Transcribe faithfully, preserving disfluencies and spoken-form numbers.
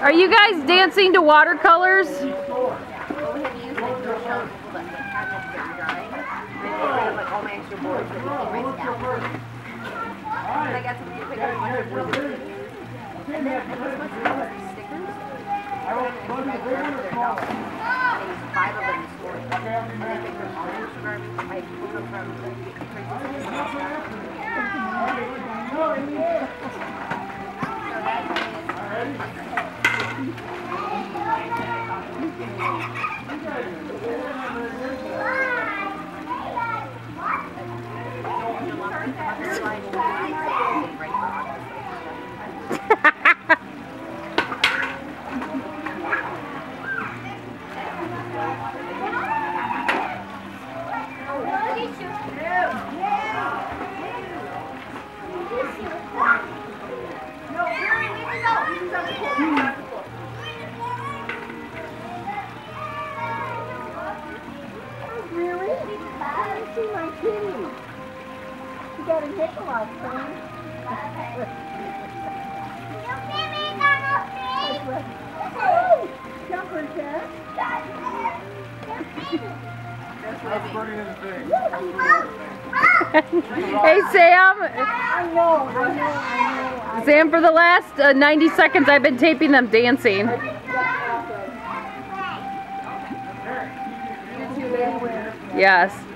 Are you guys dancing to watercolors? I got something to pick up a bunch of really good news. And then I was supposed to use these stickers. I went and I grabbed them for their dollar. I used five of them this morning. And I picked them all Instagram. I pulled them from the Krazy. My kitty. She got a nickel off thing. Oh, jumper Jeff. That's burning in the face. Hey Sam. I know, I know, I know. Sam, for the last uh, ninety seconds I've been taping them dancing. Yes.